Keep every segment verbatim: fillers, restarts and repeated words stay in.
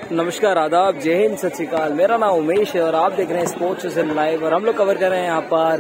नमस्कार, आदाब, जय हिंद, सत श्री अकाल। मेरा नाम उमेश है और आप देख रहे हैं स्पोर्ट्स लाइव और हम लोग कवर कर रहे हैं यहाँ पर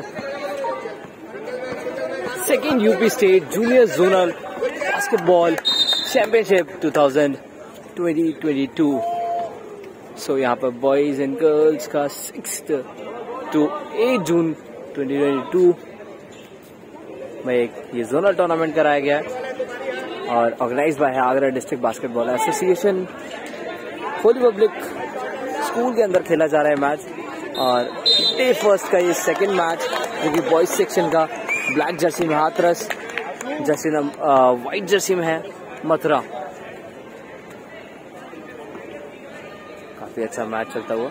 second UP state junior zonal basketball championship two thousand twenty two. So यहाँ पर बॉयज एंड गर्ल्स का sixth to eight June twenty twenty two में एक ये जोनल टूर्नामेंट कराया गया है और organize by Agra district basketball association. Holy Public School के अंदर खेला जा रहा है मैच और डे फर्स्ट का ये सेकंड मैच जो कि बॉयज सेक्शन का ब्लैक जर्सी में हाथरस, जर्सी में वाइट जर्सी में है मथुरा। काफी अच्छा मैच चलता हुआ।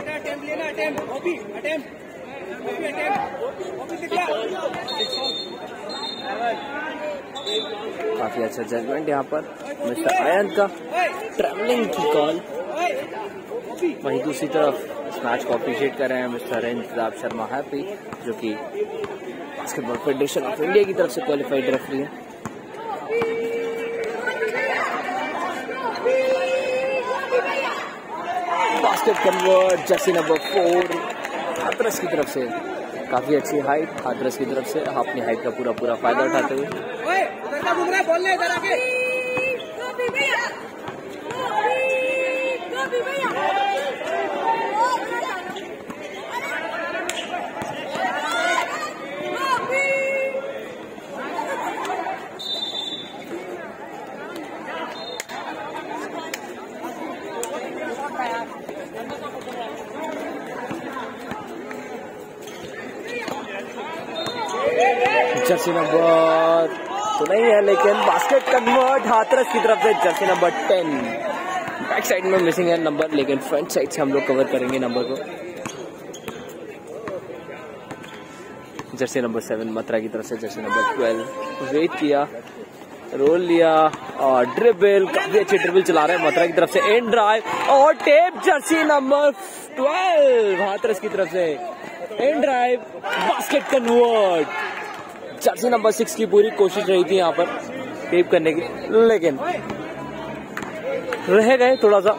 काफी अच्छा जजमेंट यहाँ पर मिस्टर आयन का, ट्रैवलिंग की कॉल। वहीं दूसरी तरफ इस मैच को अप्रिशिएट कर रहे हैं मिस्टर इंतजाब शर्मा हैप्पी जो कि बास्केटबॉल फेडरेशन ऑफ इंडिया की तरफ से क्वालिफाइड रेफरी है। Basket convert jersey number four Hathras की तरफ से। काफी अच्छी हाइट हाथरस की तरफ से, अपनी हाइट का पूरा पूरा फायदा उठाते हुए। जर्सी नंबर तो नहीं है लेकिन बास्केट कन्वर्ट हाथरस की तरफ से jersey number ten. Back side में मिसिंग है नंबर लेकिन फ्रंट साइड से हम लोग कवर करेंगे नंबर को। जर्सी नंबर सेवन मथुरा की तरफ से जर्सी नंबर ट्वेल्व वेट किया, रोल लिया और ड्रिबल, काफी अच्छी ड्रिबल चला रहे हैं मथुरा की तरफ से। एंड ड्राइव और tap jersey number twelve Hathras की तरफ से। And drive basket convert. Jersey number six की पूरी कोशिश रही थी यहाँ पर टेप करने की लेकिन रह गए थोड़ा सा।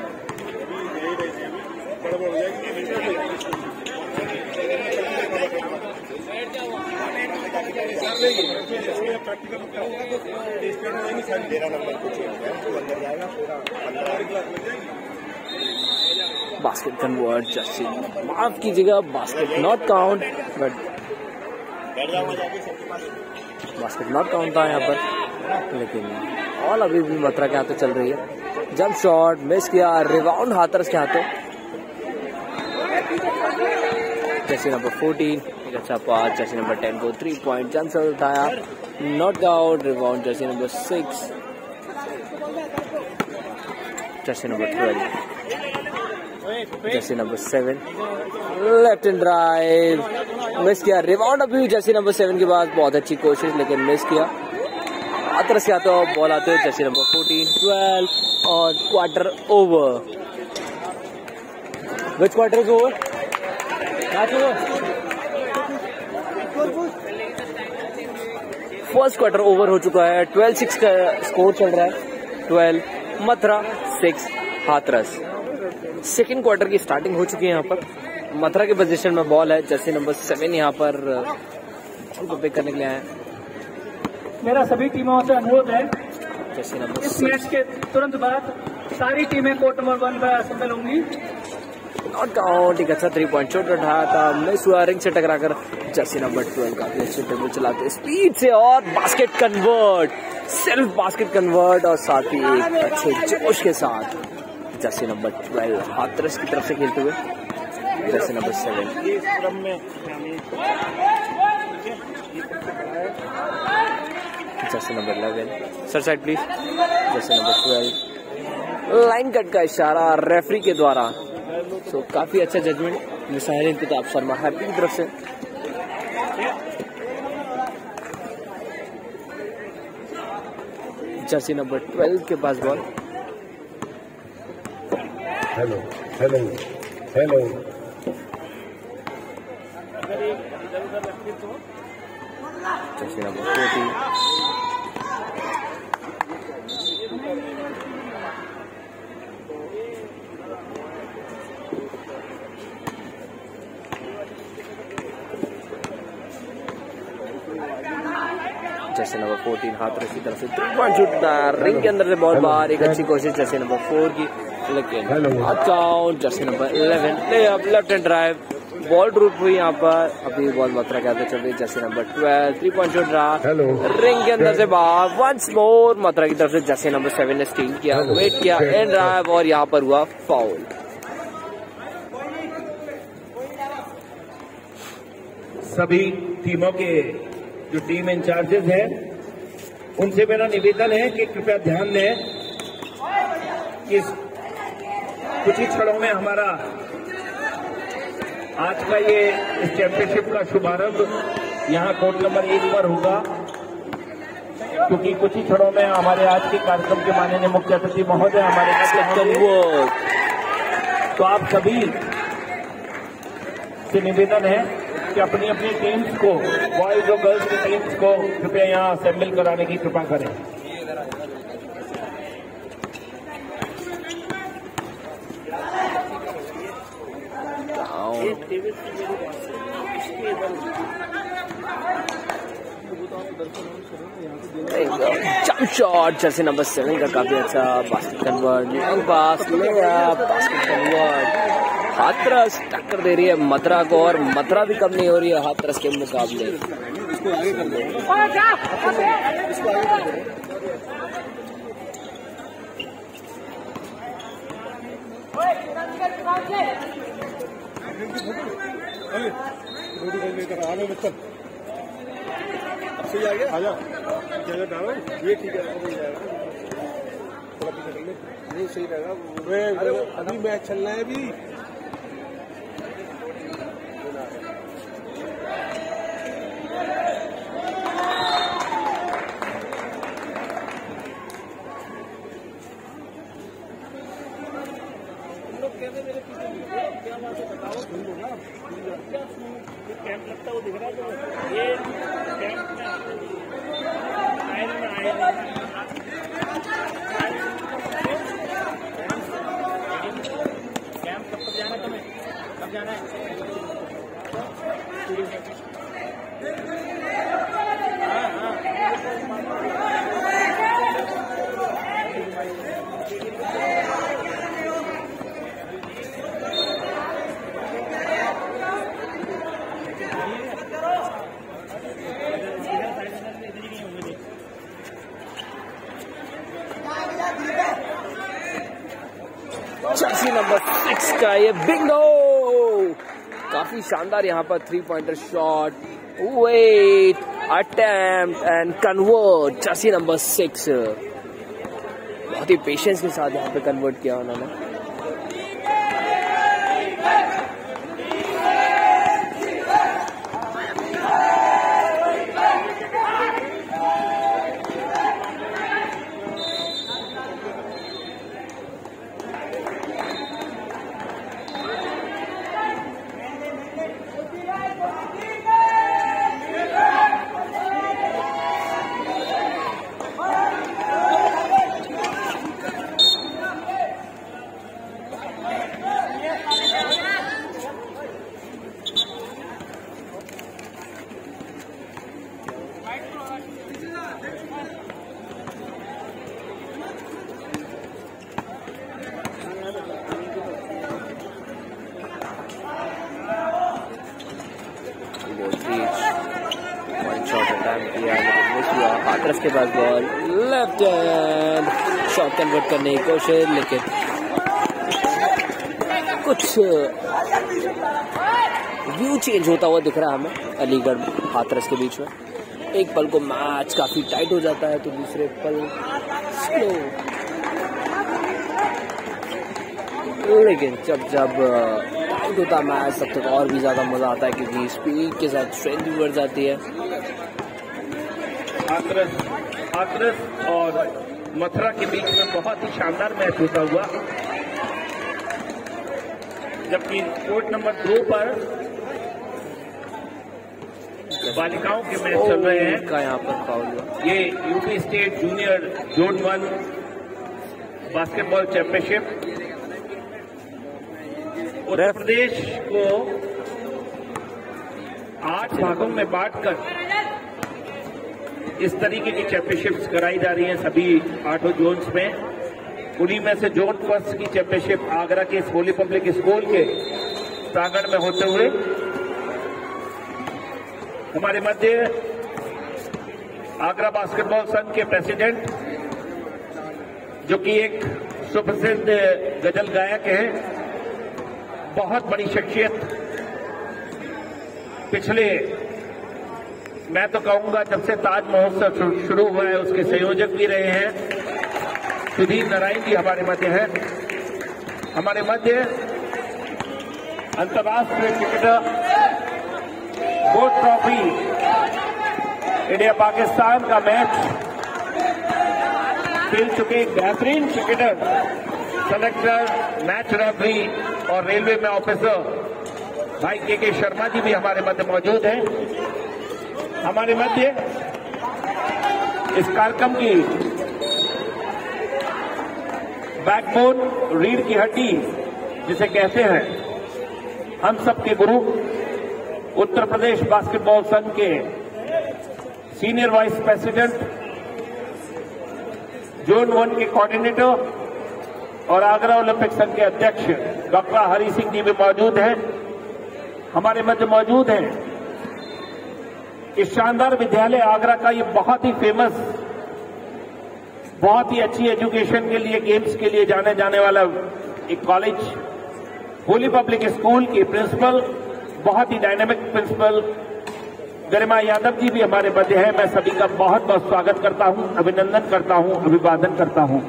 बास्केट कन्वर्ट जर्सी, माफ कीजिएगा basket not count, but basket not count था यहाँ पर लेकिन ऑल अभी भी मथुरा के हाथों चल रही है। जंप शॉट मिस किया, रिबाउंड हाथरस के हाथों। जर्सी नंबर फोर्टीन एक अच्छा पास, जर्सी नंबर टेन को थ्री पॉइंट जंप शॉट उठाया, not out. Rebound jersey number six, jersey number twelve, jersey number seven left and drive miss किया। Rebound अभी jersey number seven के बाद बहुत अच्छी कोशिश लेकिन मिस किया। हाथरस के हाथों बॉल आते हुए जर्सी नंबर फोर्टीन ट्वेल्व और quarter over. Which quarter is over? Match over. First quarter over हो चुका है। ट्वेल्व सिक्स का स्कोर चल रहा है। Twelve Mathura, six Hathras. Second quarter की स्टार्टिंग हो चुकी है यहाँ पर। मथुरा के पोजीशन में बॉल है। जर्सी नंबर सेवन यहाँ पर पिक करने के लिए आए। मेरा सभी टीमों से अनुरोध है जर्सी नंबर इस मैच के तुरंत बाद सारी टीमें कोर्ट नंबर वन पर असेंबल होंगी। नॉट आउट, एक अच्छा थ्री पॉइंट शॉट उठाया था, मिस हुआ रिंग से टकराकर। जर्सी नंबर ट्वेल्व काफी अच्छे ड्रिबल चलाते स्पीड से और basket convert, self basket convert और साथ ही एक अच्छे जोश के साथ जर्सी नंबर ट्वेल्व हाथरस की तरफ से खेलते हुए jersey number seven. Jersey number eleven, sir side please. Jersey number twelve, line cut का इशारा रेफरी के द्वारा। सो so, काफी अच्छा जजमेंट मिसाइल इंतजाब शर्मा हैप्पी की तरफ से। जर्सी नंबर ट्वेल्व के पास ball. Hello hello hello jersey number fourteen जैसे नंबर फोर्टीन हाथरस की तरफ से थ्री पॉइंट शूट रिंग के अंदर से बॉल बाहर, एक अच्छी कोशिश जैसे नंबर फोर की, लेकिन अकाउंट जैसे number eleven left hand drive ball drop हुई यहाँ पर। अभी बॉल मथुरा के हाथ में चल रही है जैसे number twelve, three point shoot रहा रिंग के अंदर से बाहर। वंस मोर मथुरा की तरफ से जैसे नंबर सेवन ने स्टील किया, वेट किया एंड ड्राइव और यहाँ पर हुआ फाउल। सभी टीमों के जो टीम इंचार्जेस हैं उनसे मेरा निवेदन है कि कृपया ध्यान दें कि कुछ ही क्षणों में हमारा आज का ये इस चैंपियनशिप का शुभारंभ यहाँ कोर्ट नंबर एक पर होगा, क्योंकि कुछ ही क्षणों में हमारे आज के कार्यक्रम के माननीय मुख्य अतिथि महोदय हमारे साथ। तो आप सभी से निवेदन है कि अपनी अपनी टीम्स को, बॉयज और गर्ल्स की टीम्स को कृपया यहाँ असेंबल कराने की कृपा करें। जंप शॉट जैसे नंबर सेवन का काफी अच्छा basket convert, long pass basket convert. Hathras टक्कर दे रही है मथुरा को और मथुरा भी कम नहीं हो रही है हाथरस के मुकाबले। सही आ गया, आजा जगह डालो, ये ठीक है, नहीं सही रहेगा। अभी मैच चल रहा है अभी। कैंप लगता वो दिख रहा है, ये कैंप में आयल में आयल कैंप कब तक जाना है तुम्हें, कब जाना है? हाँ हाँ जर्सी नंबर सिक्स का ये बिंगो, काफी शानदार यहाँ पर three pointer shot, wait attempt and convert. Jersey number six बहुत ही पेशेंस के साथ यहाँ पे कन्वर्ट किया उन्होंने। हाथरस के पास ball, left hand shot convert करने की कोशिश, लेकिन कुछ व्यू चेंज होता हुआ दिख रहा है हमें अलीगढ़ हाथरस के बीच में। एक पल को मैच काफी टाइट हो जाता है तो दूसरे पल स्लो, लेकिन जब जब टाइट होता मैच तब तक और भी ज्यादा मजा आता है क्योंकि स्पीड के साथ स्ट्रेंथ भी बढ़ जाती है। हाथरस हाथरस और मथुरा के बीच में बहुत ही शानदार मैच होता हुआ, जबकि कोर्ट नंबर दो पर बालिकाओं के मैच चल रहे हैं। का यहाँ पर फाउल हुआ। ये UP state junior zone one basketball championship Uttar Pradesh को आठ भागों में बांटकर इस तरीके की चैंपियनशिप्स कराई जा रही हैं सभी आठों जोन्स में। उन्हीं में से जोन फर्स्ट की चैंपियनशिप आगरा के होली पब्लिक स्कूल के प्रांगण में होते हुए हमारे मध्य आगरा बास्केटबॉल संघ के प्रेसिडेंट, जो कि एक सुप्रसिद्ध गजल गायक है, बहुत बड़ी शख्सियत, पिछले मैं तो कहूंगा जब से ताज महोत्सव शुरू हुआ है उसके संयोजक भी रहे हैं, सुधीर नारायण जी हमारे मध्य है। हमारे मध्य अंतर्राष्ट्रीय cricketer board trophy India Pakistan का मैच खेल चुके बेहतरीन क्रिकेटर, सेलेक्टर, मैच रेफरी और रेलवे में ऑफिसर भाई के के शर्मा जी भी हमारे मध्य मौजूद हैं। हमारे मध्य इस कार्यक्रम की बैकबोन, रीढ़ की हड्डी जिसे कहते हैं, हम सबके गुरु, उत्तर प्रदेश बास्केटबॉल संघ के senior vice president, zone one के कोऑर्डिनेटर और आगरा ओलंपिक संघ के अध्यक्ष डॉक्टर हरि सिंह जी भी मौजूद हैं। हमारे मध्य मौजूद हैं इस शानदार विद्यालय आगरा का ये बहुत ही फेमस, बहुत ही अच्छी एजुकेशन के लिए, गेम्स के लिए जाने जाने वाला एक कॉलेज, होली पब्लिक स्कूल की प्रिंसिपल, बहुत ही डायनामिक प्रिंसिपल गरिमा यादव जी भी हमारे मध्य है। मैं सभी का बहुत बहुत स्वागत करता हूं, अभिनंदन करता हूं, अभिवादन करता हूं।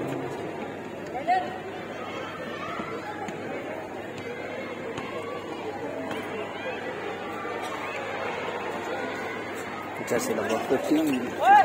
जर्सी नंबर फिफ्टीन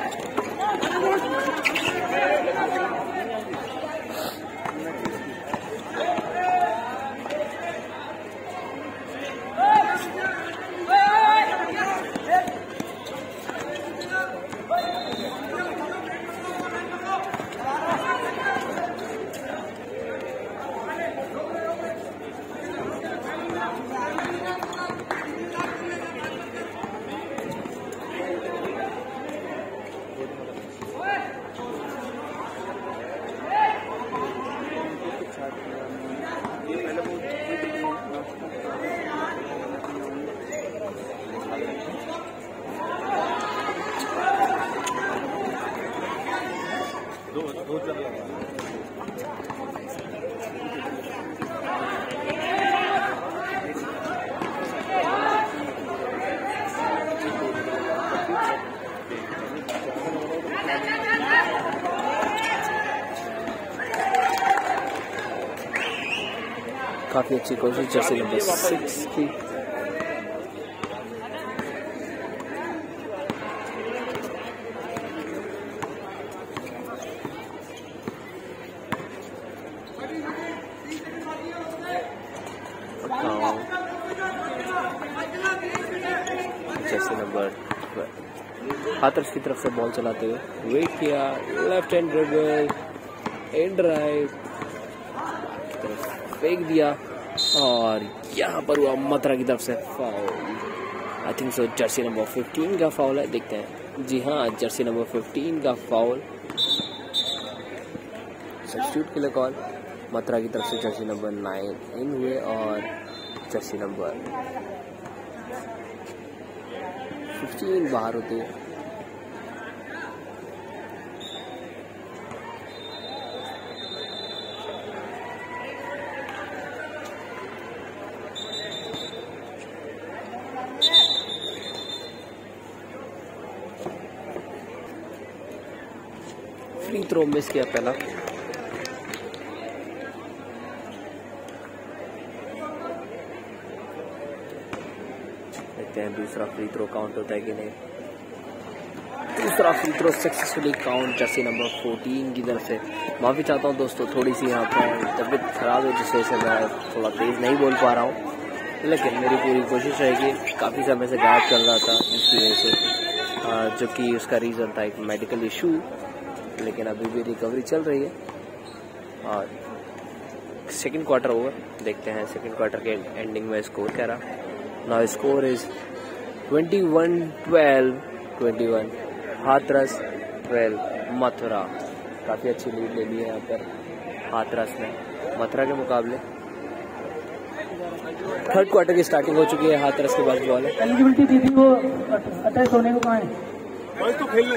काफी अच्छी कोशिश जर्सी नंबर सिक्स की। जर्सी नंबर हाथरस की तरफ से बॉल चलाते हुए वेट किया, left hand dribble, and right फेंक दिया और यहाँ पर हुआ मथुरा की तरफ से foul. I think so jersey number fifteen का फाउल है, देखते हैं। जी हाँ, जर्सी नंबर फिफ्टीन का फाउल, सब्स्टिट्यूट के लिए कॉल। मथुरा की तरफ से जर्सी नंबर नाइन इन हुए और जर्सी नंबर फिफ्टीन बाहर होते हैं। फ्री थ्रो मिस किया पहला। देखते हैं दूसरा फ्री थ्रो काउंट होता है कि नहीं। दूसरा free throw successfully count jersey number fourteen की तरफ से। माफ़ी चाहता हूँ दोस्तों, थोड़ी सी यहाँ पर तबीयत खराब है जिस वजह से मैं थोड़ा तेज़ नहीं बोल पा रहा हूँ, लेकिन मेरी पूरी कोशिश रहेगी। काफ़ी समय से गायब चल रहा था जिसकी वजह से, जो कि उसका रीज़न था एक मेडिकल इशू, लेकिन अभी भी रिकवरी चल रही है। और सेकंड क्वार्टर ओवर, देखते हैं सेकंड क्वार्टर के एंडिंग में स्कोर क्या रहा। Now score is twenty one twelve twenty one Hathras twelve Mathura. काफ़ी अच्छी लीड ले ली है यहाँ पर हाथरस ने मथुरा के मुकाबले। थर्ड क्वार्टर की स्टार्टिंग हो चुकी है। हाथरस के पास बॉल है। एलिजिबिलिटी दी थी वो अटैच होने को कहाँ है? तो खेलने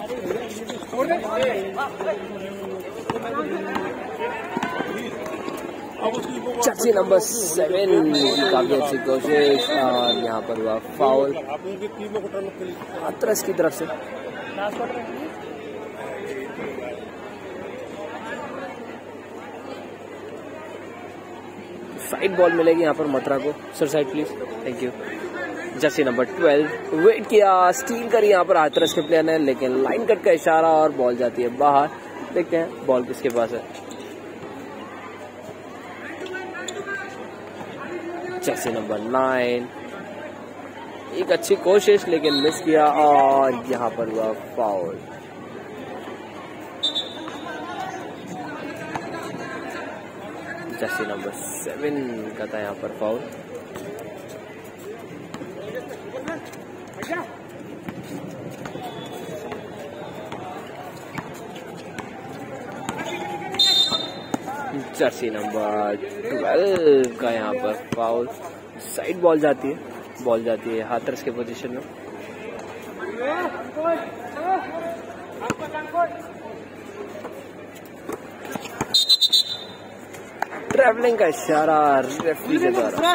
जर्सी नंबर सेवन की काफी अच्छी कोशिश और यहाँ पर हुआ फाउल हाथरस की तरफ से। साइड बॉल मिलेगी यहाँ पर मथुरा को। Sir side please, thank you. Jersey number twelve wait किया, स्टील करी यहाँ पर हाथरस के प्लेयर ने, लेकिन लाइन कट का इशारा और बॉल जाती है बाहर। देखते हैं बॉल किसके पास है। जर्सी नंबर नाइन, एक अच्छी कोशिश लेकिन मिस किया और यहाँ पर हुआ फाउल। जर्सी नंबर सेवन का था यहाँ पर फाउल। जर्सी नंबर ट्वेल्व का यहाँ पर फाउल। साइड बॉल जाती है, बॉल जाती है हाथरस के पोजीशन में। ट्रैवलिंग का इशारा रेफरी के द्वारा।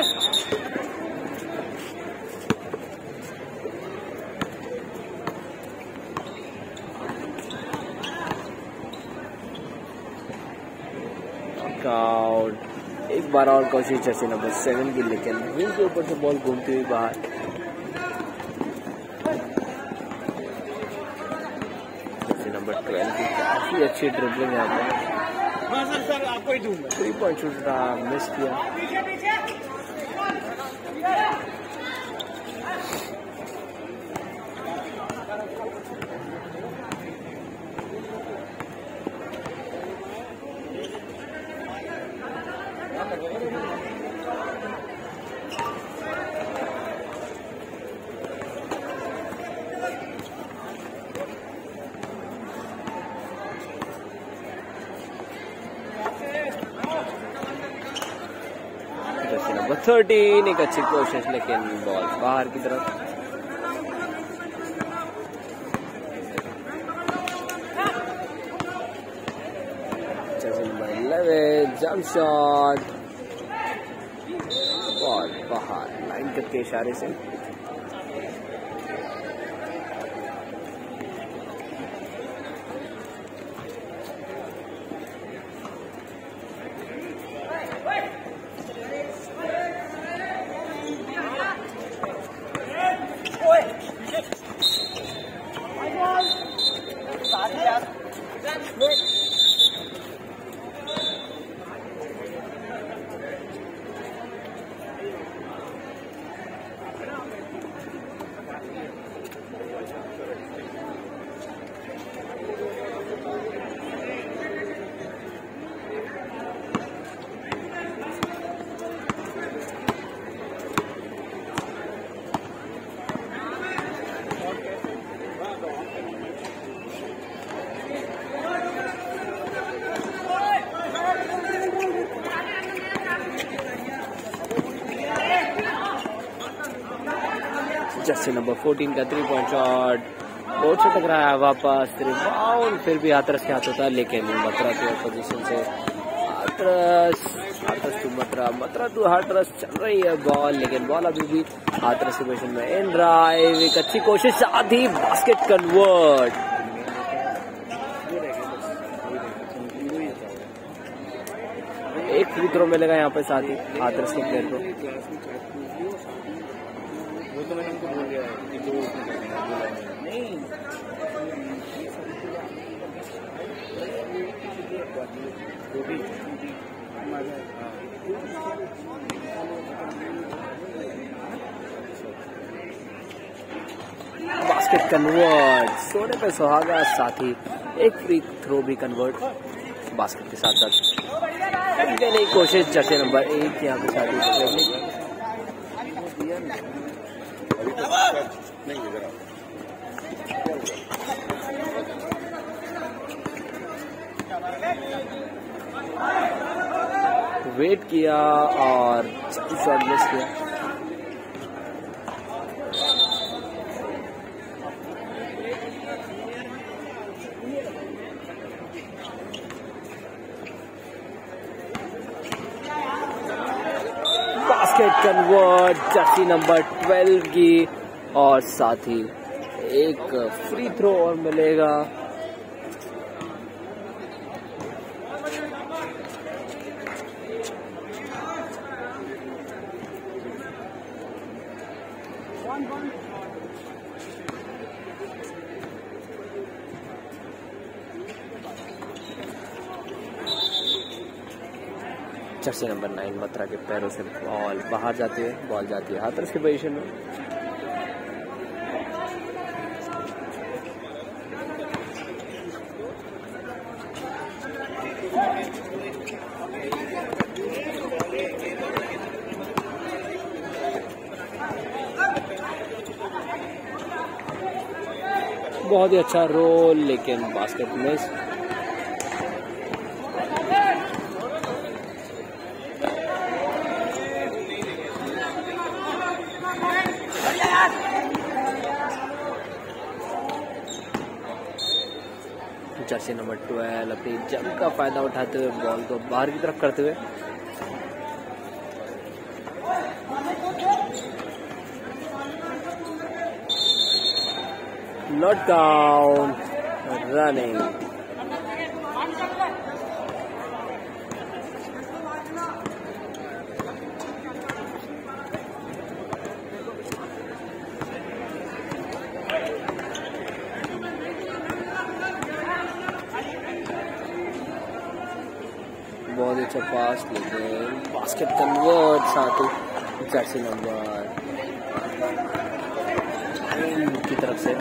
आउट। एक बार और कोशिश जर्सी नंबर सेवन की, लेकिन विंग के ऊपर से बॉल घूमती हुई बाहर। जर्सी नंबर ट्वेल्व की काफी अच्छी ड्रिबलिंग यहाँ पर। थ्री पॉइंट शूट रहा, मिस किया। नंबर थर्टीन, एक अच्छी कोशिश लेकिन बॉल बाहर की तरफ। Jersey number eleven, jump shot, ball बाहर लाइन कट के इशारे से। जर्सी नंबर फोर्टीन का थ्री पॉइंट शॉट बहुत से टकराया वापस रिबाउंड, फिर भी हाथरस के हाथ होता है, लेकिन मथुरा के पोजीशन से हाथरस हाथरस टू मथुरा, मथुरा टू हाथरस चल रही है बॉल, लेकिन बॉल अभी भी हाथरस के पोजीशन में। इन ड्राइव, एक अच्छी कोशिश, साथ ही बास्केट कन्वर्ट। एक फ्री थ्रो मिलेगा यहाँ पे साथ ही हाथरस के प्लेयर को। वो तो मैंने उनको बोल दिया कि दो नहीं बास्केट कन्वर्ट, सोने पे सुहागा, साथ ही एक फ्री थ्रो भी कन्वर्ट बास्केट के साथ साथ। नहीं कोशिश जर्सी नंबर एक यहाँ पे साथ ही नहीं वेट किया और शॉट मिस किया। Basket convert jersey number twelve की, और साथ ही एक फ्री थ्रो और मिलेगा। जर्सी नंबर नाइन मत्रा के पैरों से बॉल बाहर जाती है, बॉल जाती है हाथरस की पोजीशन में। बहुत ही अच्छा रोल, लेकिन basket miss. Jersey number twelve अपनी जंप का फायदा उठाते हुए बॉल को बाहर की तरफ करते हुए नॉट डाउन रनिंग। बहुत अच्छा पास, लेकिन बास्केट कन्वर्ट साथ ही जर्सी नंबर की तरफ से।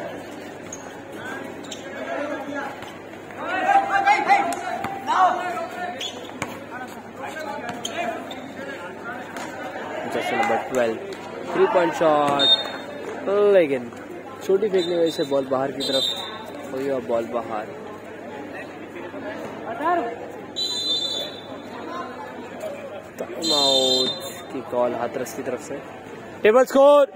Jersey number twelve three point shot, लेकिन छोटी फेंकने की वजह से बॉल बाहर की तरफ हुई और बॉल बाहर। टाइम आउट की कॉल हाथरस की तरफ से। टेबल स्कोर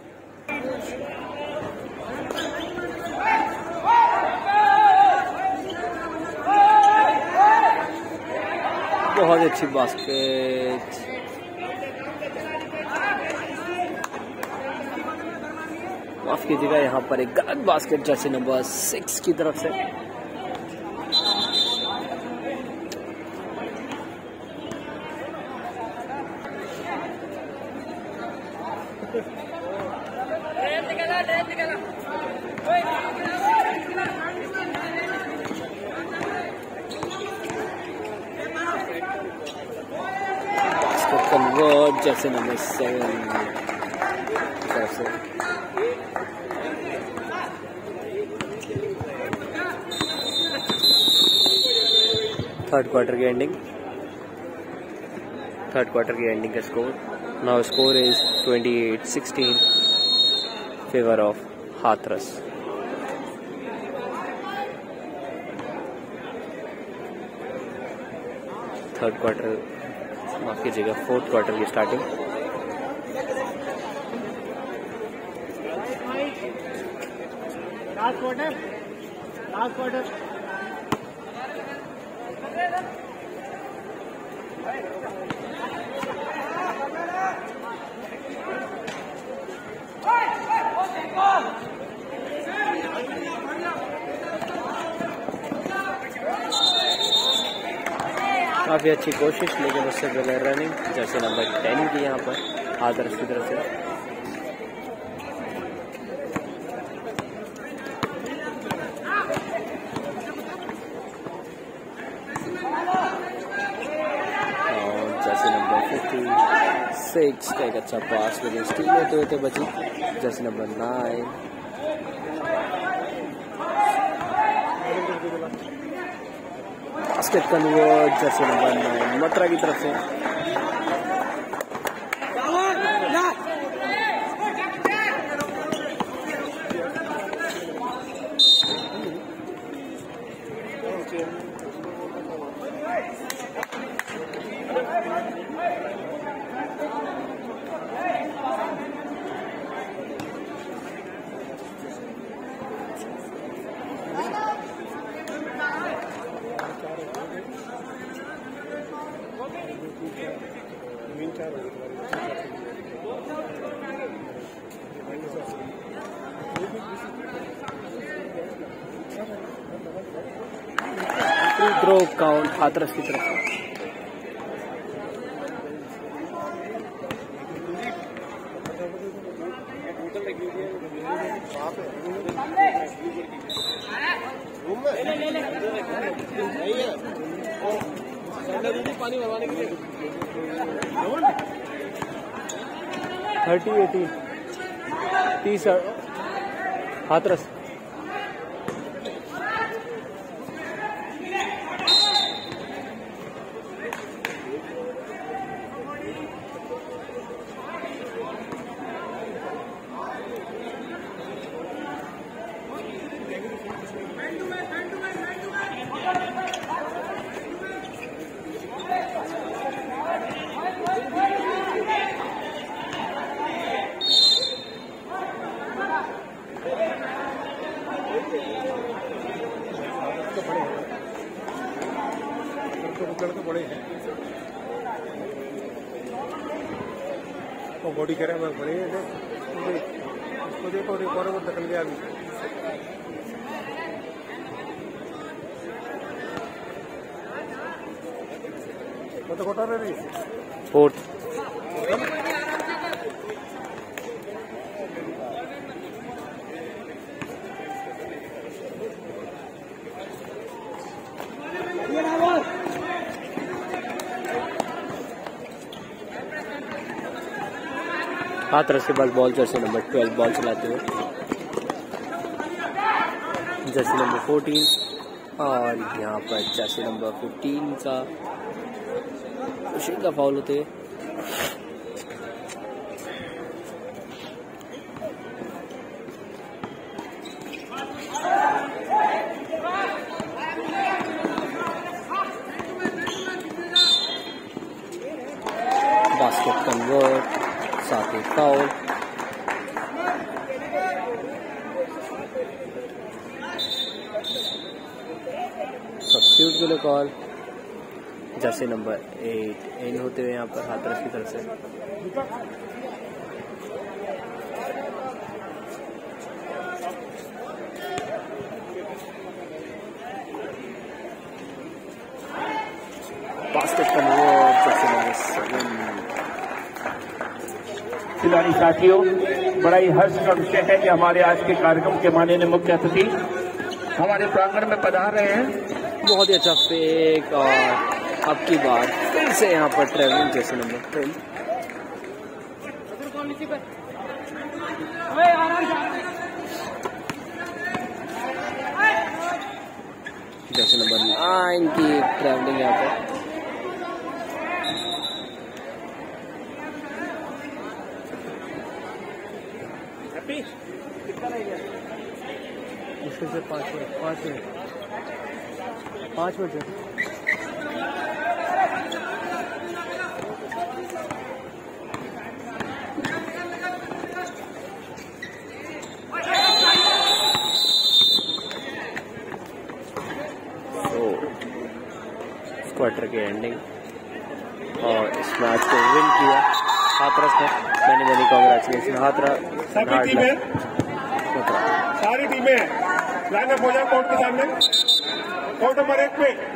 बहुत अच्छी बास्केट, माफ कीजिएगा यहाँ पर एक गलत बास्केट जर्सी नंबर सिक्स की तरफ से। Basket convert jersey number seven तरफ से। थर्ड क्वार्टर की एंडिंग थर्ड क्वार्टर की एंडिंग का score now score is twenty eight sixteen favour of Hathras. Third quarter माफ कीजिएगा फोर्थ क्वार्टर की starting. Last quarter last quarter काफी अच्छी कोशिश, लेकिन उससे पहले रनिंग जैसे नंबर टेन की यहाँ पर हाथरस की तरफ से। जैसे नंबर फिफ्टी सिक्स का एक अच्छा पास लेकिन स्टील होते होते बची जैसे number nine. Basket convert jersey number nine Mathura की तरफ से। जमीन चार होगी फ्री थ्रो काउंट हाथरस की तरफ से। पानी भरवाने के लिए थर्टी एटी तीस हाथरस। लड़के बड़े हैं वो बॉडी कह रहे हैं बड़े हैं उसको देखो और एक और वो निकल गया अभी वो तो कोटा रही फोर्थ हाथरस के बाद ball jersey number twelve ball चलाते हुए जर्सी नंबर फोर्टीन और यहाँ पर जर्सी नंबर फिफ्टीन का का फाउल होते हैं। बास्केट कन्वर्ट साथ ही फाउल। सब्स्टिट्यूट के लिए call jersey number eight in होते हुए यहाँ पर हाथरस की तरफ से। Basket convert jersey number seven. खिलाड़ी साथियों, बड़ा ही हर्ष का विषय है कि हमारे आज के कार्यक्रम के माननीय मुख्य अतिथि हमारे प्रांगण में पधार रहे हैं। बहुत ही अच्छा फेक और अब की बार फिर से यहाँ पर ट्रेवलिंग जैसे नंबर टेन जैसे नंबर नाइन की ट्रेवलिंग यहाँ पर। मुश्किल से पाँच मिनट पाँच मिनट पाँच मिनट तो क्वार्टर की एंडिंग और इस मैच को विन किया हाथरस ने। मैंने मैंने कांग्रेचुलेशन हाथरस। सभी टीमें सारी टीमें लाइन अप हो जाए कोर्ट के सामने कोर्ट नंबर एक पे।